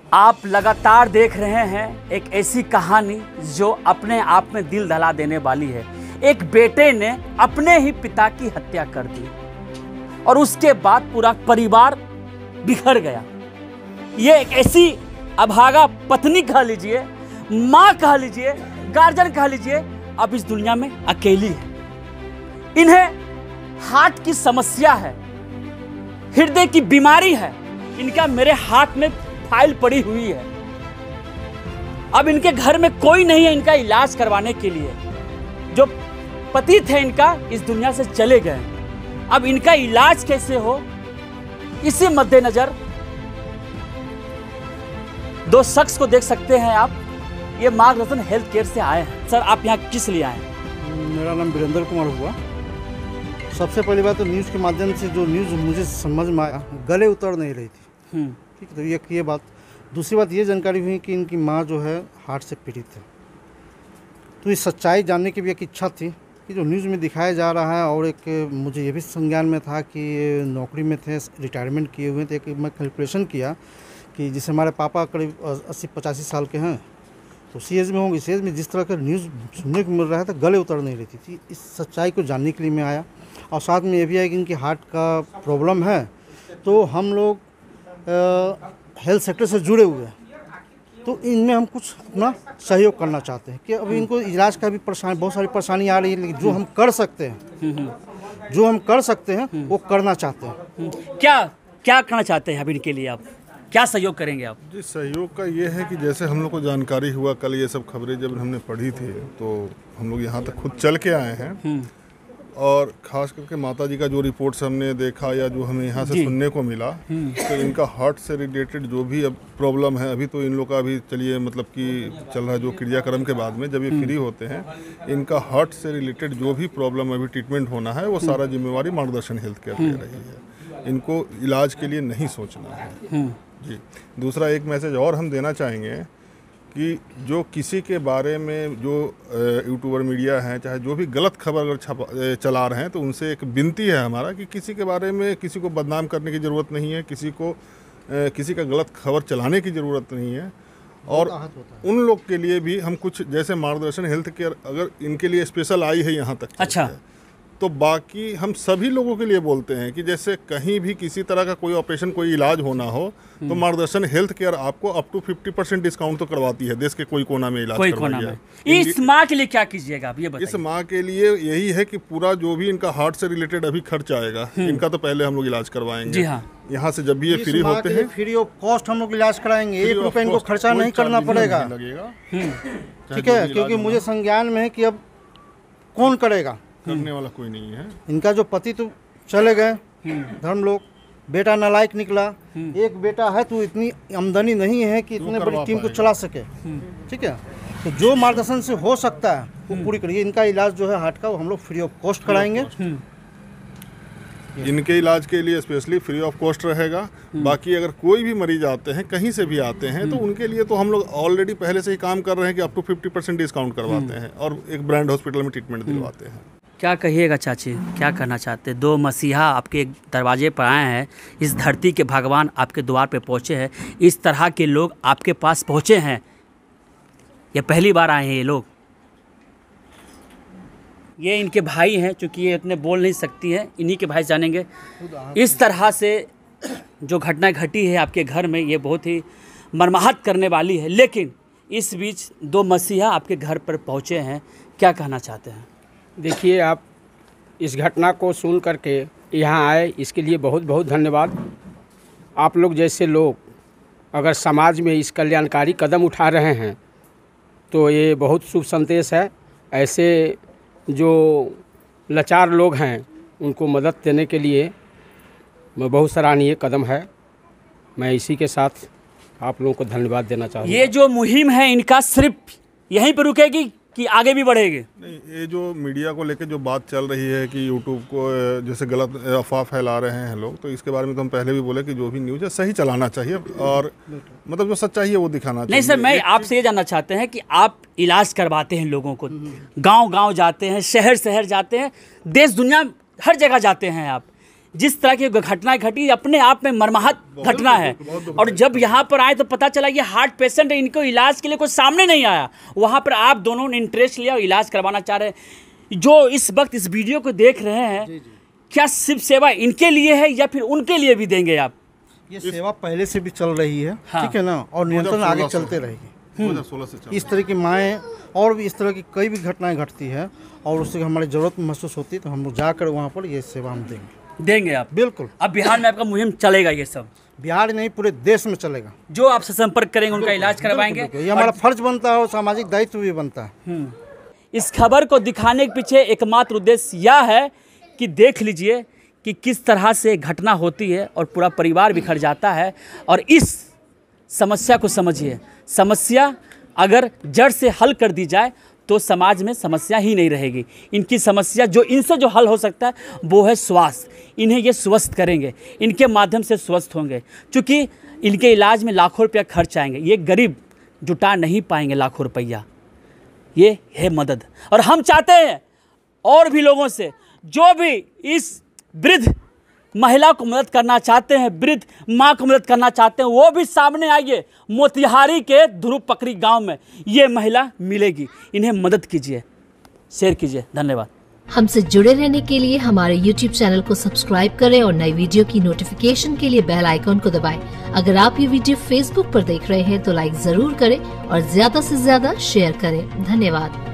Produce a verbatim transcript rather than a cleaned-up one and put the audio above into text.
आप लगातार देख रहे हैं एक ऐसी कहानी जो अपने आप में दिल दहला देने वाली है। एक बेटे ने अपने ही पिता की हत्या कर दी और उसके बाद पूरा परिवार बिखर गया। ये एक ऐसी अभागा पत्नी कह लीजिए, माँ कह लीजिए, गार्जियन कह लीजिए, अब इस दुनिया में अकेली है। इन्हें हार्ट की समस्या है, हृदय की बीमारी है। इनका मेरे हाथ में फाइल पड़ी हुई है। अब इनके घर में कोई नहीं है इनका इलाज करवाने के लिए। जो पति थे इनका इस दुनिया से चले गए। अब इनका इलाज कैसे हो, इसी मद्देनजर दो शख्स को देख सकते हैं आप। ये मार्गदर्शन हेल्थ केयर से आए हैं। सर, आप यहाँ किस लिए आए हैं? मेरा नाम वीरेंद्र कुमार हुआ। सबसे पहली बात तो न्यूज़ के माध्यम से जो न्यूज़ मुझे समझ में आया, गले उतर नहीं रही थी। ठीक है, तो ये ये बात। दूसरी बात ये जानकारी हुई कि इनकी माँ जो है हार्ट से पीड़ित है। तो ये सच्चाई जानने की भी एक इच्छा थी कि जो न्यूज़ में दिखाया जा रहा है, और एक मुझे ये भी संज्ञान में था कि नौकरी में थे, रिटायरमेंट किए हुए थे। एक मैं कैलकुलेशन किया कि जैसे हमारे पापा करीब अस्सी पचासी साल के हैं, तो सी एज में होंगे। इस एज में जिस तरह का न्यूज़ सुनने को मिल रहा है तो गले उतर नहीं रही थी। इस सच्चाई को जानने के लिए मैं आया। और साथ में ये भी है कि इनकी हार्ट का प्रॉब्लम है, तो हम लोग हेल्थ सेक्टर से जुड़े हुए हैं, तो इनमें हम कुछ अपना सहयोग करना चाहते हैं कि अभी इनको इलाज का भी परेशानी, बहुत सारी परेशानी आ रही है, लेकिन जो हम कर सकते हैं जो हम कर सकते हैं वो करना चाहते हैं। क्या क्या करना चाहते हैं? अभी इनके लिए आप क्या सहयोग करेंगे आप? जी, सहयोग का ये है कि जैसे हम लोग को जानकारी हुआ, कल ये सब खबरें जब हमने पढ़ी थी, तो हम लोग यहाँ तक खुद चल के आए हैं। और ख़ास करके माता जी का जो रिपोर्ट्स हमने देखा या जो हमें यहाँ से सुनने को मिला, तो इनका हार्ट से रिलेटेड जो भी अब प्रॉब्लम है, अभी तो इन लोग का अभी चलिए मतलब कि चल रहा है जो क्रियाक्रम के बाद में जब ये फ्री होते हैं, इनका हार्ट से रिलेटेड जो भी प्रॉब्लम अभी ट्रीटमेंट होना है वो सारा जिम्मेवारी मार्गदर्शन हेल्थ केयर ले रही है। इनको इलाज के लिए नहीं सोचना है जी। दूसरा एक मैसेज और हम देना चाहेंगे कि जो किसी के बारे में जो यूट्यूबर मीडिया हैं, चाहे जो भी गलत खबर अगर छपा चला रहे हैं, तो उनसे एक विनती है हमारा कि किसी के बारे में किसी को बदनाम करने की ज़रूरत नहीं है, किसी को किसी का गलत खबर चलाने की ज़रूरत नहीं है। और उन लोग के लिए भी हम कुछ जैसे मार्गदर्शन हेल्थ केयर अगर इनके लिए स्पेशल आई है यहाँ तक, अच्छा, तो बाकी हम सभी लोगों के लिए बोलते हैं कि जैसे कहीं भी किसी तरह का कोई ऑपरेशन, कोई इलाज होना हो, तो मार्गदर्शन हेल्थ केयर आपको अप टू पचास परसेंट डिस्काउंट तो करवाती है। देश के कोई कोना में इलाज कोई कोना में। इस माँ के लिए क्या कीजिएगा आप, ये बताइए। इस माँ के लिए यही है कि पूरा जो भी इनका हार्ट से रिलेटेड अभी खर्च आएगा, इनका तो पहले हम लोग इलाज करवाएंगे। जी हाँ, यहाँ से जब भी ये फ्री होते हैं, फ्री ऑफ कॉस्ट हम लोग इलाज कराएंगे। एक रुपये इनको खर्चा नहीं करना पड़ेगा, ठीक है? क्योंकि मुझे संज्ञान में है कि अब कौन करेगा, करने वाला कोई नहीं है। इनका जो पति तो चले गए धर्म लोग, बेटा नालायक निकला। एक बेटा है तो इतनी आमदनी नहीं है कि इतने बड़ी टीम को चला सके, ठीक है? तो जो मार्गदर्शन से हो सकता है वो पूरी करिए। इनका इलाज जो है हार्ट का वो हम लोग फ्री ऑफ कॉस्ट कराएंगे। इनके इलाज के लिए स्पेशली फ्री ऑफ कॉस्ट रहेगा। बाकी अगर कोई भी मरीज आते हैं, कहीं से भी आते हैं, तो उनके लिए तो हम लोग ऑलरेडी पहले से ही काम कर रहे हैं कि अप टू पचास परसेंट डिस्काउंट करवाते हैं और एक ब्रांड हॉस्पिटल में ट्रीटमेंट दिलवाते हैं। क्या कहिएगा चाची, क्या कहना चाहते हैं? दो मसीहा आपके दरवाजे पर आए हैं, इस धरती के भगवान आपके द्वार पे पहुँचे हैं, इस तरह के लोग आपके पास पहुँचे हैं, ये पहली बार आए हैं ये लोग? ये इनके भाई हैं, चूँकि ये इतने बोल नहीं सकती हैं, इन्हीं के भाई जानेंगे। इस तरह से जो घटना घटी है आपके घर में, ये बहुत ही मर्माहत करने वाली है। लेकिन इस बीच दो मसीहा आपके घर पर पहुँचे हैं, क्या कहना चाहते हैं? देखिए, आप इस घटना को सुन करके यहाँ आए, इसके लिए बहुत बहुत धन्यवाद। आप लोग जैसे लोग अगर समाज में इस कल्याणकारी कदम उठा रहे हैं तो ये बहुत शुभ संदेश है। ऐसे जो लाचार लोग हैं उनको मदद देने के लिए मैं बहुत सराहनीय कदम है। मैं इसी के साथ आप लोगों को धन्यवाद देना चाहूँगा। ये जो मुहिम है इनका सिर्फ यहीं पर रुकेगी कि आगे भी बढ़ेगी? नहीं, ये जो मीडिया को लेकर जो बात चल रही है कि यूट्यूब को जैसे गलत अफवाह फैला रहे हैं लोग, तो इसके बारे में तो हम पहले भी बोले कि जो भी न्यूज़ है सही चलाना चाहिए और मतलब जो सच्चाई है वो दिखाना चाहिए। नहीं सर, मैं आपसे ये जानना चाहते हैं कि आप इलाज करवाते हैं लोगों को, गांव गांव जाते हैं, शहर शहर जाते हैं, देश दुनिया हर जगह जाते हैं आप। जिस तरह की घटना घटी अपने आप में मर्माहत घटना है। और जब यहाँ पर आए तो पता चला ये हार्ट पेशेंट है, इनको इलाज के लिए कोई सामने नहीं आया। वहाँ पर आप दोनों ने इंटरेस्ट लिया और इलाज करवाना चाह रहे हैं। जो इस वक्त इस वीडियो को देख रहे हैं, जी जी। क्या सिर्फ सेवा इनके लिए है या फिर उनके लिए भी देंगे आप? ये सेवा पहले से भी चल रही है, हाँ। ठीक है ना, और नियंत्रण आगे चलते रहेगी। इस तरह की माएँ और भी इस तरह की कई भी घटनाएं घटती है और उससे हमारी ज़रूरत महसूस होती है तो हम लोग जाकर वहाँ पर ये सेवा हम देंगे। देंगे आप? बिल्कुल। अब बिहार में आपका मुहिम चलेगा, ये सब बिहार नहीं पूरे देश में चलेगा। जो आपसे संपर्क करेंगे उनका इलाज करवाएंगे। ये हमारा फर्ज बनता है और सामाजिक दायित्व भी बनता है। इस खबर को दिखाने के पीछे एकमात्र उद्देश्य यह है कि देख लीजिए कि किस तरह से घटना होती है और पूरा परिवार बिखर जाता है। और इस समस्या को समझिए, समस्या अगर जड़ से हल कर दी जाए तो समाज में समस्या ही नहीं रहेगी। इनकी समस्या जो इनसे जो हल हो सकता है वो है स्वास्थ्य। इन्हें ये स्वस्थ करेंगे, इनके माध्यम से स्वस्थ होंगे। क्योंकि इनके इलाज में लाखों रुपया खर्च आएंगे, ये गरीब जुटा नहीं पाएंगे लाखों रुपया। ये है मदद। और हम चाहते हैं और भी लोगों से जो भी इस वृद्ध महिला को मदद करना चाहते हैं, वृद्ध माँ को मदद करना चाहते हैं, वो भी सामने आइए। मोतिहारी के ध्रुव पकड़ी गांव में ये महिला मिलेगी, इन्हें मदद कीजिए, शेयर कीजिए। धन्यवाद। हमसे जुड़े रहने के लिए हमारे यूट्यूब चैनल को सब्सक्राइब करें और नई वीडियो की नोटिफिकेशन के लिए बेल आइकॉन को दबाएं। अगर आप ये वीडियो फेसबुक पर देख रहे हैं तो लाइक जरूर करें और ज्यादा से ज्यादा शेयर करें। धन्यवाद।